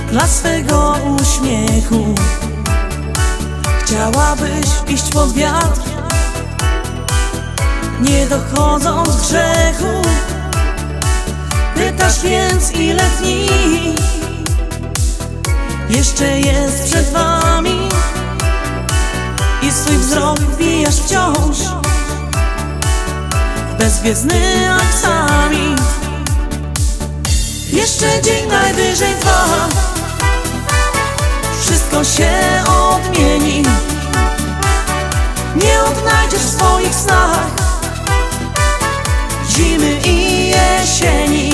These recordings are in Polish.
dla swego uśmiechu. Chciałabyś iść pod wiatr, nie dochodząc grzechu. Pytasz więc, ile dni jeszcze jest przed wami, i swój wzrok wbijasz wciąż w bezgwiezdny aksamit. Jeszcze dzień, najwyżej dwa, wszystko się odmieni. Nie odnajdziesz w swoich snach zimy i jesieni.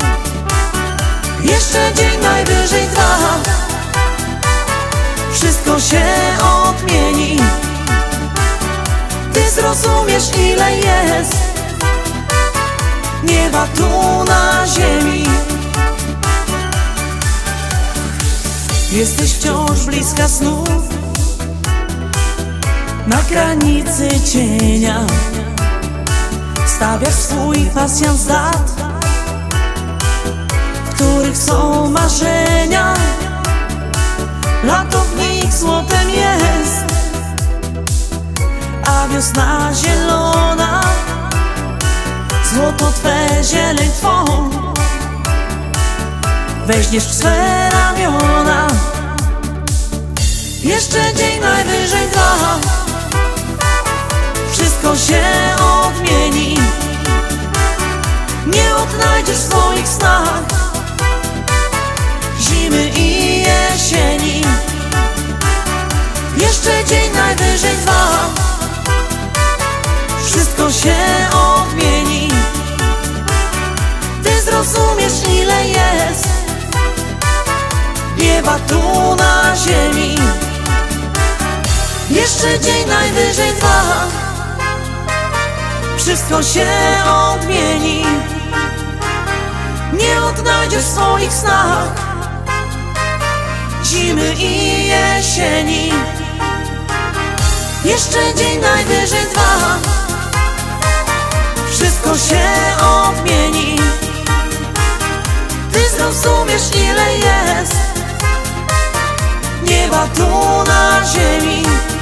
Jeszcze dzień, najwyżej dwa, wszystko się odmieni. Ty zrozumiesz, ile jest nieba tu na ziemi. Jesteś wciąż bliska snów, na granicy cienia. Stawiasz swój pasjans lat, w których są marzenia. Lato w nich złotem jest, a wiosna zielona. Złoto twe, zieleń twą weźmiesz w swe ramiona. Jeszcze dzień, najwyżej dwa, wszystko się odmieni. Nie odnajdziesz w swoich snach zimy i jesieni. Jeszcze dzień, najwyżej dwa, wszystko się odmieni. Ty zrozumiesz, ile jest nieba tu na ziemi. Jeszcze dzień, najwyżej dwa, wszystko się odmieni. Nie odnajdziesz w swoich snach zimy i jesieni. Jeszcze dzień, najwyżej dwa, wszystko się odmieni. Ty zrozumiesz, ile jest nieba tu na ziemi.